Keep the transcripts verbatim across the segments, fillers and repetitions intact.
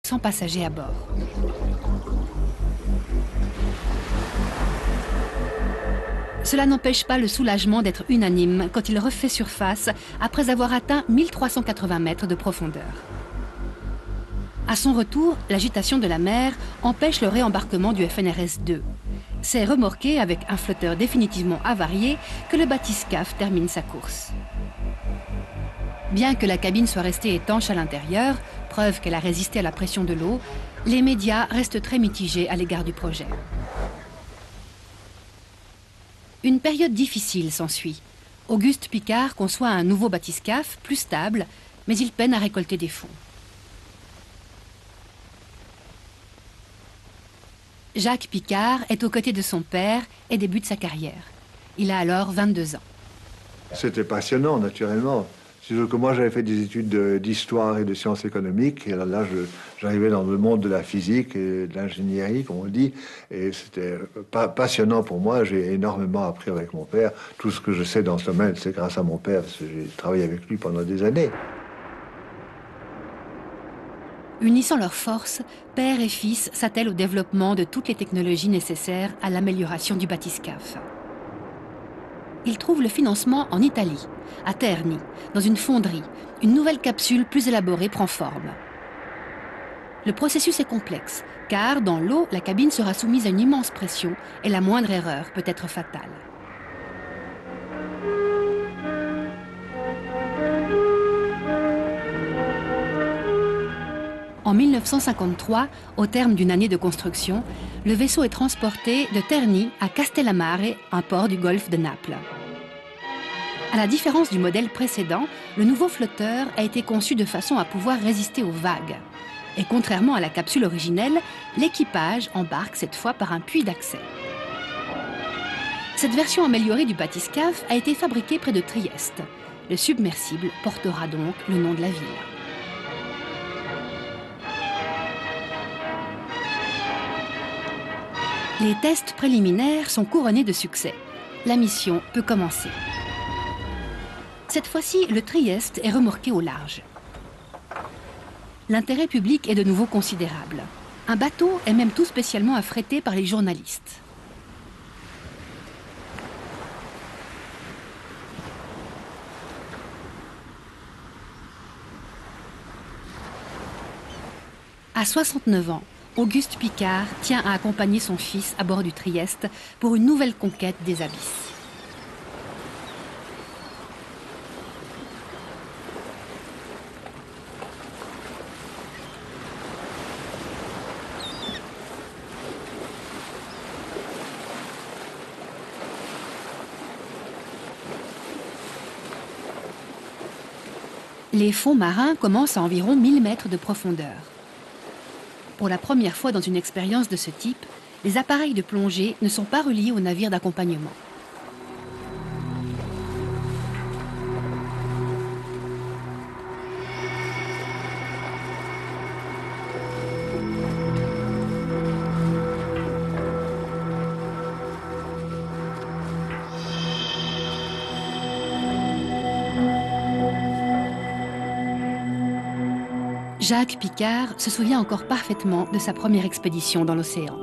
cent passagers à bord. Cela n'empêche pas le soulagement d'être unanime quand il refait surface après avoir atteint mille trois cent quatre-vingts mètres de profondeur. À son retour, l'agitation de la mer empêche le réembarquement du F N R S deux. C'est remorqué avec un flotteur définitivement avarié que le bathyscaphe termine sa course. Bien que la cabine soit restée étanche à l'intérieur, preuve qu'elle a résisté à la pression de l'eau, les médias restent très mitigés à l'égard du projet. Une période difficile s'ensuit. Auguste Piccard conçoit un nouveau bathyscaphe, plus stable, mais il peine à récolter des fonds. Jacques Piccard est aux côtés de son père et débute sa carrière. Il a alors vingt-deux ans. C'était passionnant, naturellement. C'est sûr que moi, j'avais fait des études d'histoire et de sciences économiques. Et là, là j'arrivais dans le monde de la physique et de l'ingénierie, comme on dit. Et c'était pa passionnant pour moi. J'ai énormément appris avec mon père. Tout ce que je sais dans ce domaine, c'est grâce à mon père, parce que j'ai travaillé avec lui pendant des années. Unissant leurs forces, père et fils s'attellent au développement de toutes les technologies nécessaires à l'amélioration du bathyscaphe. Ils trouvent le financement en Italie, à Terni, dans une fonderie. Une nouvelle capsule plus élaborée prend forme. Le processus est complexe, car dans l'eau, la cabine sera soumise à une immense pression et la moindre erreur peut être fatale. En mille neuf cent cinquante-trois, au terme d'une année de construction, le vaisseau est transporté de Terni à Castellammare, un port du golfe de Naples. À la différence du modèle précédent, le nouveau flotteur a été conçu de façon à pouvoir résister aux vagues. Et contrairement à la capsule originelle, l'équipage embarque cette fois par un puits d'accès. Cette version améliorée du bathyscaphe a été fabriquée près de Trieste. Le submersible portera donc le nom de la ville. Les tests préliminaires sont couronnés de succès. La mission peut commencer. Cette fois-ci, le Trieste est remorqué au large. L'intérêt public est de nouveau considérable. Un bateau est même tout spécialement affrété par les journalistes. À soixante-neuf ans, Auguste Piccard tient à accompagner son fils à bord du Trieste pour une nouvelle conquête des abysses. Les fonds marins commencent à environ mille mètres de profondeur. Pour la première fois dans une expérience de ce type, les appareils de plongée ne sont pas reliés au navire d'accompagnement. Jacques Piccard se souvient encore parfaitement de sa première expédition dans l'océan.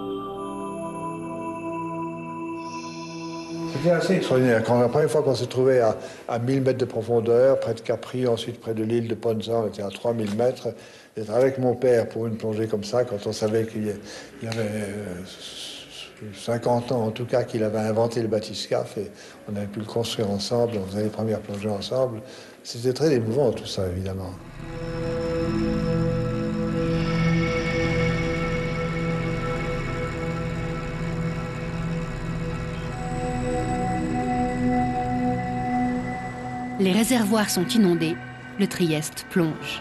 C'était assez extraordinaire. Quand la première fois qu'on s'est trouvé à, à mille mètres de profondeur, près de Capri, ensuite près de l'île de Ponza, on était à trois mille mètres, d'être avec mon père pour une plongée comme ça, quand on savait qu'il y avait cinquante ans en tout cas qu'il avait inventé le bathyscaphe et on avait pu le construire ensemble, on faisait les premières plongées ensemble. C'était très émouvant tout ça, évidemment. Les réservoirs sont inondés, le Trieste plonge.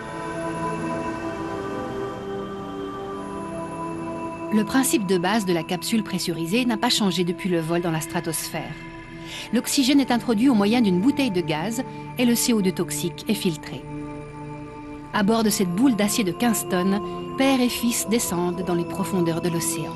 Le principe de base de la capsule pressurisée n'a pas changé depuis le vol dans la stratosphère. L'oxygène est introduit au moyen d'une bouteille de gaz et le C O deux toxique est filtré. À bord de cette boule d'acier de quinze tonnes, père et fils descendent dans les profondeurs de l'océan.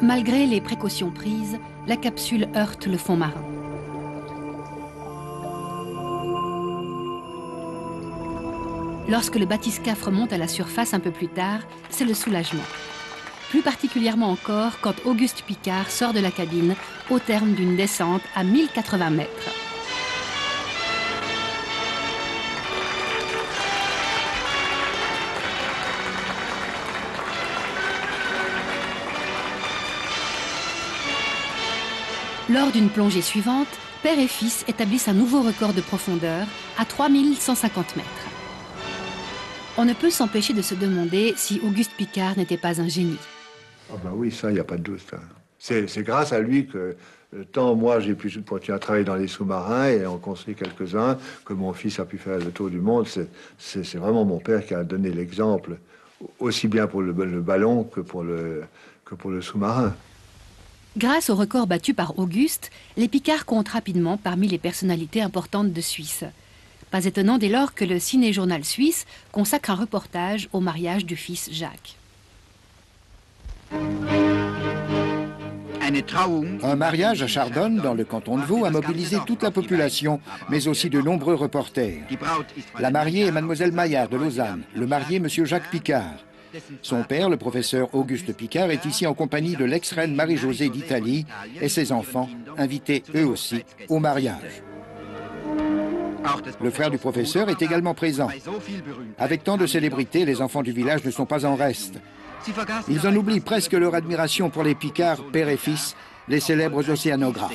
Malgré les précautions prises, la capsule heurte le fond marin. Lorsque le bathyscaphe remonte à la surface un peu plus tard, c'est le soulagement. Plus particulièrement encore quand Auguste Piccard sort de la cabine au terme d'une descente à mille quatre-vingts mètres. Lors d'une plongée suivante, père et fils établissent un nouveau record de profondeur à trois mille cent cinquante mètres. On ne peut s'empêcher de se demander si Auguste Piccard n'était pas un génie. Ah ben oui, ça, il n'y a pas de doute. Hein. C'est grâce à lui que, tant moi, j'ai pu continuer à travailler dans les sous-marins et en construire quelques-uns, que mon fils a pu faire le tour du monde. C'est vraiment mon père qui a donné l'exemple, aussi bien pour le, le ballon que pour le, que pour le sous-marin. Grâce au record battu par Auguste, les Piccard comptent rapidement parmi les personnalités importantes de Suisse. Pas étonnant dès lors que le Ciné-Journal suisse consacre un reportage au mariage du fils Jacques. Un mariage à Chardonne, dans le canton de Vaud, a mobilisé toute la population, mais aussi de nombreux reporters. La mariée est mademoiselle Maillard de Lausanne, le marié monsieur Jacques Piccard. Son père, le professeur Auguste Piccard, est ici en compagnie de l'ex-reine Marie-Josée d'Italie et ses enfants, invités eux aussi au mariage. Le frère du professeur est également présent. Avec tant de célébrités, les enfants du village ne sont pas en reste. Ils en oublient presque leur admiration pour les Piccard, père et fils, les célèbres océanographes.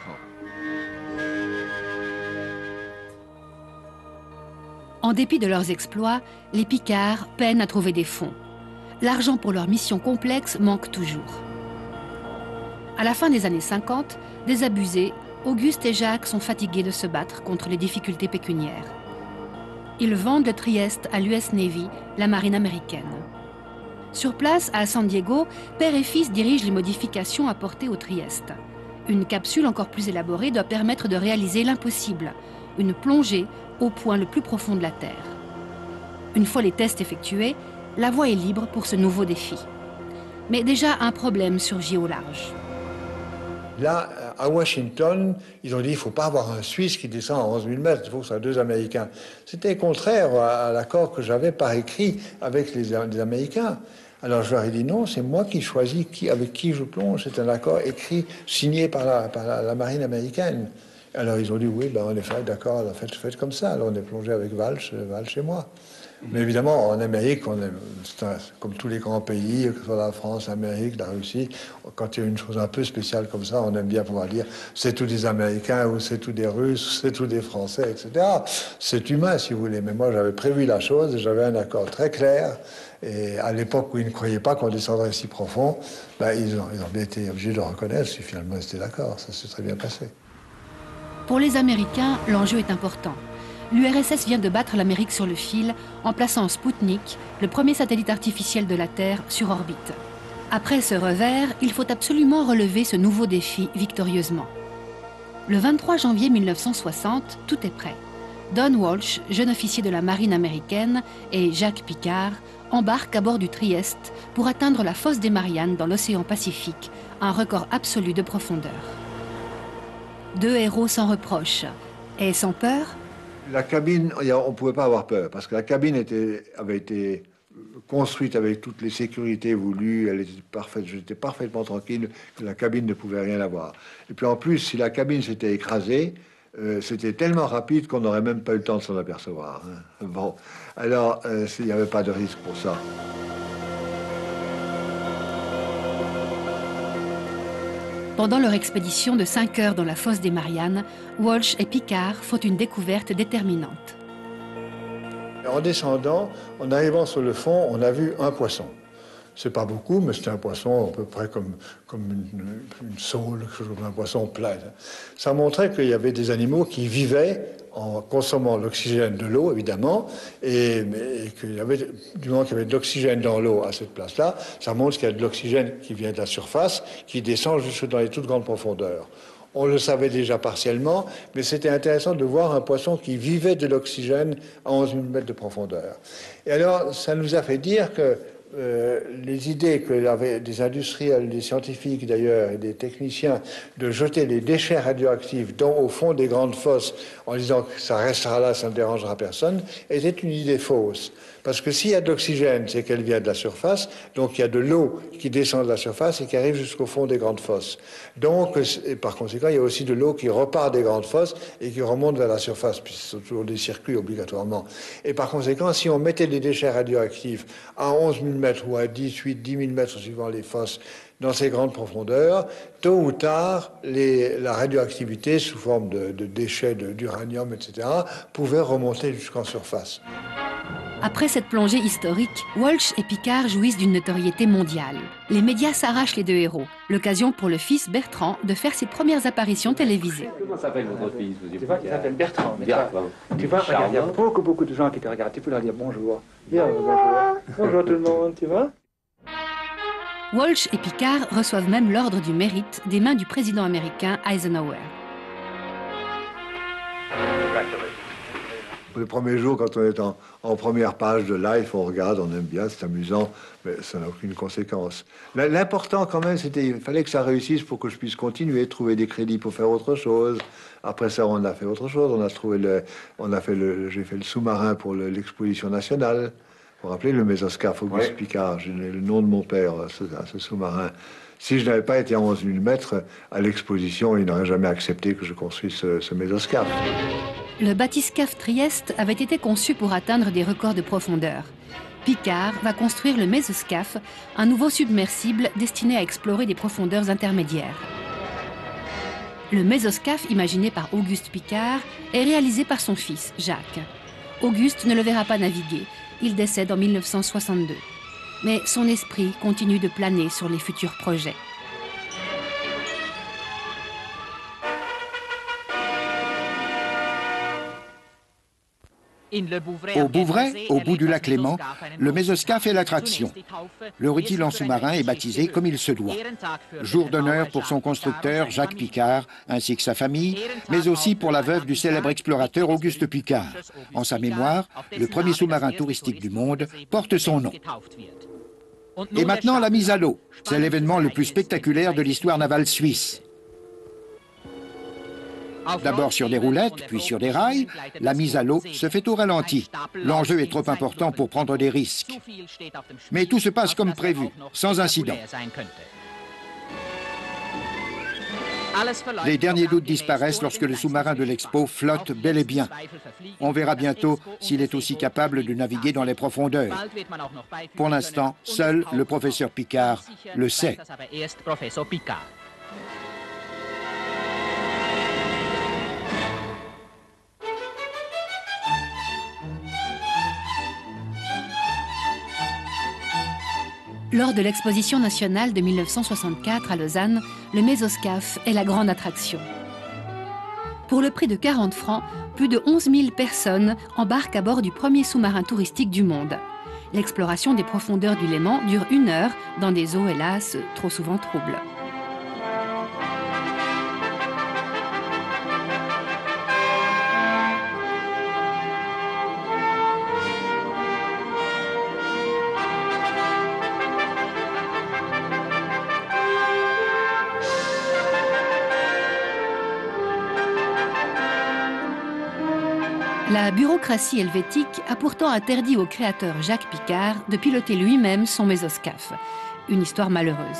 En dépit de leurs exploits, les Piccard peinent à trouver des fonds. L'argent pour leur mission complexe manque toujours. À la fin des années cinquante, désabusés, Auguste et Jacques sont fatigués de se battre contre les difficultés pécuniaires. Ils vendent le Trieste à l'U S Navy, la marine américaine. Sur place, à San Diego, père et fils dirigent les modifications apportées au Trieste. Une capsule encore plus élaborée doit permettre de réaliser l'impossible, une plongée au point le plus profond de la Terre. Une fois les tests effectués, la voie est libre pour ce nouveau défi. Mais déjà, un problème surgit au large. Là, à Washington, ils ont dit qu'il ne faut pas avoir un Suisse qui descend à onze mille mètres, il faut que ce soit deux Américains. C'était contraire à, à l'accord que j'avais par écrit avec les, les Américains. Alors je leur ai dit non, c'est moi qui choisis qui, avec qui je plonge. C'est un accord écrit, signé par la, par la, la marine américaine. Alors ils ont dit oui, ben en effet, d'accord, faites, faites comme ça. Alors on est plongé avec Walsh, Walsh et moi. Mais évidemment, en Amérique, on est, un, comme tous les grands pays, que ce soit la France, l'Amérique, la Russie, quand il y a une chose un peu spéciale comme ça, on aime bien pouvoir dire c'est tous des Américains, ou c'est tous des Russes, ou c'est tous des Français, et cetera. C'est humain, si vous voulez. Mais moi, j'avais prévu la chose, j'avais un accord très clair. Et à l'époque où ils ne croyaient pas qu'on descendrait si profond, ben, ils, ont, ils ont bien été obligés de le reconnaître, si finalement ils étaient d'accord. Ça s'est très bien passé. Pour les Américains, l'enjeu est important. L'U R S S vient de battre l'Amérique sur le fil en plaçant Spoutnik, le premier satellite artificiel de la Terre, sur orbite. Après ce revers, il faut absolument relever ce nouveau défi victorieusement. Le vingt-trois janvier mille neuf cent soixante, tout est prêt. Don Walsh, jeune officier de la marine américaine, et Jacques Piccard embarquent à bord du Trieste pour atteindre la fosse des Mariannes dans l'océan Pacifique, un record absolu de profondeur. Deux héros sans reproche et sans peur. La cabine, on ne pouvait pas avoir peur, parce que la cabine était, avait été construite avec toutes les sécurités voulues, elle était parfaite, j'étais parfaitement tranquille que la cabine ne pouvait rien avoir. Et puis en plus, si la cabine s'était écrasée, euh, c'était tellement rapide qu'on n'aurait même pas eu le temps de s'en apercevoir. Hein. Bon, alors, euh, il n'y avait pas de risque pour ça. Pendant leur expédition de cinq heures dans la fosse des Mariannes, Walsh et Piccard font une découverte déterminante. En descendant, en arrivant sur le fond, on a vu un poisson. C'est pas beaucoup, mais c'était un poisson à peu près comme, comme une, une saule, un poisson plat. Ça montrait qu'il y avait des animaux qui vivaient en consommant l'oxygène de l'eau, évidemment, et, et qu'il y avait, du moment qu'il y avait de l'oxygène dans l'eau à cette place-là, ça montre qu'il y a de l'oxygène qui vient de la surface, qui descend jusque dans les toutes grandes profondeurs. On le savait déjà partiellement, mais c'était intéressant de voir un poisson qui vivait de l'oxygène à onze mille mètres de profondeur. Et alors, ça nous a fait dire que euh, les idées que avaient des industriels, des scientifiques d'ailleurs et des techniciens de jeter les déchets radioactifs dans, au fond des grandes fosses en disant que ça restera là, ça ne dérangera personne, était une idée fausse. Parce que s'il y a de l'oxygène, c'est qu'elle vient de la surface, donc il y a de l'eau qui descend de la surface et qui arrive jusqu'au fond des grandes fosses. Donc, et par conséquent, il y a aussi de l'eau qui repart des grandes fosses et qui remonte vers la surface, puisque ce sont toujours des circuits obligatoirement. Et par conséquent, si on mettait des déchets radioactifs à onze mille mètres ou à dix, huit, dix mille mètres suivant les fosses dans ces grandes profondeurs, tôt ou tard, les, la radioactivité sous forme de, de déchets d'uranium, et cetera, pouvait remonter jusqu'en surface. Après cette plongée historique, Walsh et Picard jouissent d'une notoriété mondiale. Les médias s'arrachent les deux héros, l'occasion pour le fils Bertrand de faire ses premières apparitions télévisées. Comment s'appelle votre fils? Tu vois, il s'appelle Bertrand. Bertrand. Tu vois, regarde, il y a beaucoup, beaucoup de gens qui te regardent. Tu peux leur dire bonjour. Dire bonjour. Bonjour tout le monde, tu vois. Walsh et Picard reçoivent même l'ordre du mérite des mains du président américain Eisenhower. Le premier jour, quand on est en, en première page de Life, on regarde, on aime bien, c'est amusant, mais ça n'a aucune conséquence. L'important quand même, c'était qu'il fallait que ça réussisse pour que je puisse continuer, trouver des crédits pour faire autre chose. Après ça, on a fait autre chose. On a trouvé le, on a fait le, j'ai fait le sous-marin pour l'exposition nationale. Vous vous rappelez, le Mésoscaphe Auguste oui. Picard, j'ai donné le nom de mon père à ce, à ce sous-marin. Si je n'avais pas été à onze mille mètres à l'exposition, il n'aurait jamais accepté que je construise ce, ce Mésoscaphe. Le bathyscaphe Trieste avait été conçu pour atteindre des records de profondeur. Picard va construire le Mésoscaphe, un nouveau submersible destiné à explorer des profondeurs intermédiaires. Le Mésoscaphe, imaginé par Auguste Picard, est réalisé par son fils, Jacques. Auguste ne le verra pas naviguer. Il décède en mille neuf cent soixante-deux. Mais son esprit continue de planer sur les futurs projets. Au Bouvray, au bout du lac Léman, le Mésoscaphe est l'attraction. Le rutilant sous-marin est baptisé comme il se doit. Jour d'honneur pour son constructeur, Jacques Picard, ainsi que sa famille, mais aussi pour la veuve du célèbre explorateur Auguste Picard. En sa mémoire, le premier sous-marin touristique du monde porte son nom. Et maintenant, la mise à l'eau. C'est l'événement le plus spectaculaire de l'histoire navale suisse. D'abord sur des roulettes, puis sur des rails, la mise à l'eau se fait au ralenti. L'enjeu est trop important pour prendre des risques. Mais tout se passe comme prévu, sans incident. Les derniers doutes disparaissent lorsque le sous-marin de l'Expo flotte bel et bien. On verra bientôt s'il est aussi capable de naviguer dans les profondeurs. Pour l'instant, seul le professeur Picard le sait. Lors de l'exposition nationale de mille neuf cent soixante-quatre à Lausanne, le Mésoscaphe est la grande attraction. Pour le prix de quarante francs, plus de onze mille personnes embarquent à bord du premier sous-marin touristique du monde. L'exploration des profondeurs du Léman dure une heure dans des eaux, hélas, trop souvent troubles. La bureaucratie helvétique a pourtant interdit au créateur Jacques Picard de piloter lui-même son Mésoscaphe. Une histoire malheureuse.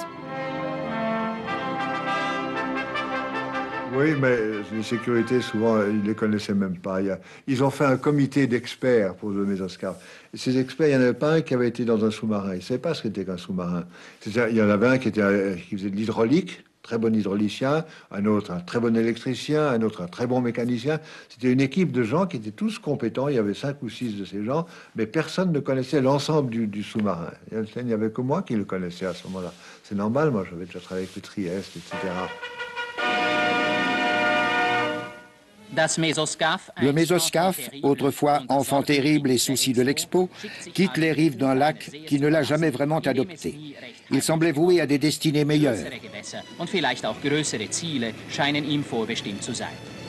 Oui, mais les sécurités, souvent, ils ne les connaissaient même pas. Il y a... Ils ont fait un comité d'experts pour le Mésoscaphe. Et ces experts, il n'y en avait pas un qui avait été dans un sous-marin. Ils ne savaient pas ce qu'était qu'un sous-marin. Il y en avait un qui, était, qui faisait de l'hydraulique, très bon hydraulicien, un autre un très bon électricien, un autre un très bon mécanicien. C'était une équipe de gens qui étaient tous compétents. Il y avait cinq ou six de ces gens, mais personne ne connaissait l'ensemble du, du sous-marin. Il n'y avait que moi qui le connaissais à ce moment-là. C'est normal, moi j'avais déjà travaillé avec le Trieste, et cetera. Le Mésoscaphe, autrefois enfant terrible et souci de l'Expo, quitte les rives d'un lac qui ne l'a jamais vraiment adopté. Il semblait voué à des destinées meilleures.